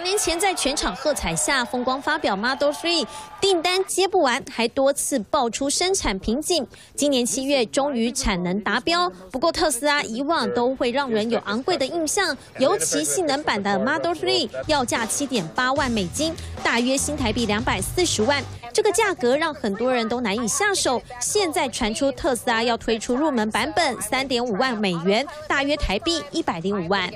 年前在全场喝彩下风光发表 Model 3，订单接不完，还多次爆出生产瓶颈。今年7月终于产能达标，不过特斯拉以往都会让人有昂贵的印象，尤其性能版的 Model 3要价7.8万美金，大约新台币240万。这个价格让很多人都难以下手。现在传出特斯拉要推出入门版本，3.5万美元，大约台币105万。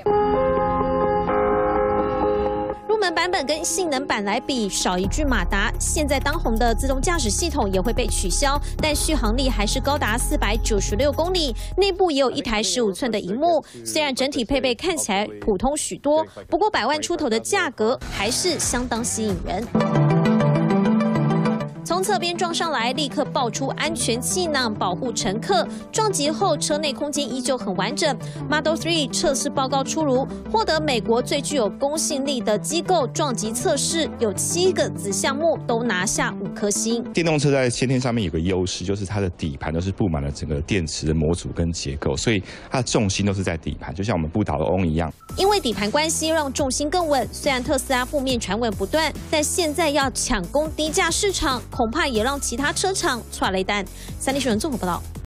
入门版本跟性能版来比，少一具马达。现在当红的自动驾驶系统也会被取消，但续航力还是高达496公里。内部也有一台15寸的萤幕，虽然整体配备看起来普通许多，不过100万出头的价格还是相当吸引人。 从侧边撞上来，立刻爆出安全气囊保护乘客。撞击后，车内空间依旧很完整。Model 3测试报告出炉，获得美国最具有公信力的机构撞击测试，有7个子项目都拿下5颗星。 电动车在先天上面有个优势，就是它的底盘都是布满了整个电池的模组跟结构，所以它的重心都是在底盘，就像我们不倒翁一样。 因为底盘关系，让重心更稳。虽然特斯拉负面传闻不断，但现在要抢攻低价市场。 恐怕也让其他车厂踹雷弹。3立新闻综合报道。